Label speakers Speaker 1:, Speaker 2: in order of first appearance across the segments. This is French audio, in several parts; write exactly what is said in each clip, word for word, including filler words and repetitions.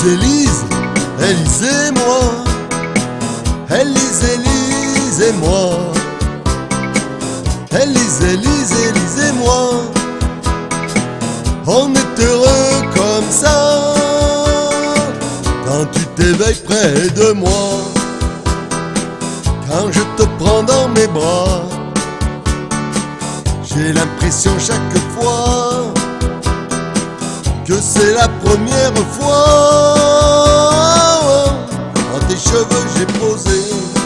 Speaker 1: Élise, Élise, Élise et moi. Élise, Élise et moi. Élise, Élise, Élise et moi. On est heureux comme ça quand tu t'éveilles près de moi, quand je te prends dans mes bras. J'ai l'impression chaque fois que c'est la première fois. Dans tes cheveux j'ai posé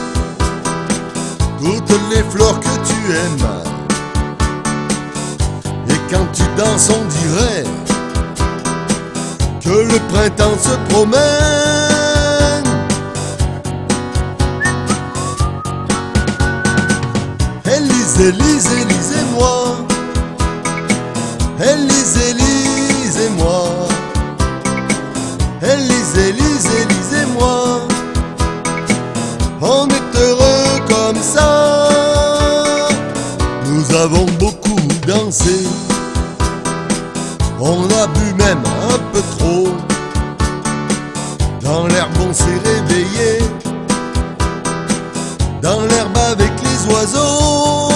Speaker 1: toutes les fleurs que tu aimes. Et quand tu danses on dirait que le printemps se promène. Élise, Élise, Élise et moi. Élise, Élise et moi. Élise, Élise, Élise et moi. On est heureux comme ça. Nous avons beaucoup dansé. On a bu même un peu trop. Dans l'herbe on s'est réveillé, dans l'herbe avec les oiseaux.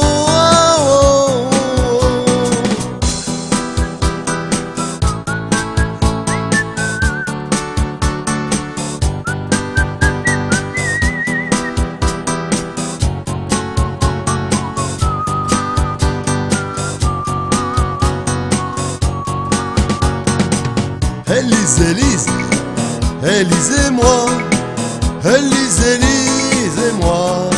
Speaker 1: Élise, Élise, Élise et moi. Élise, Élise et moi.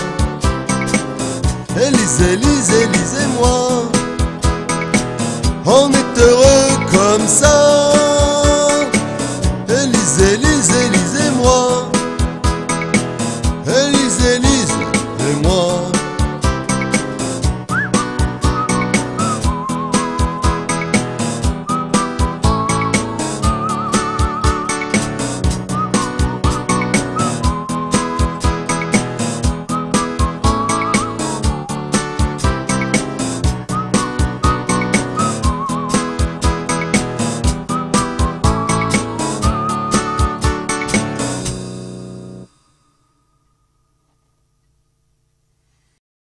Speaker 1: Élise, Élise, Élise et moi. On est heureux comme ça. Élise, Élise, Élise.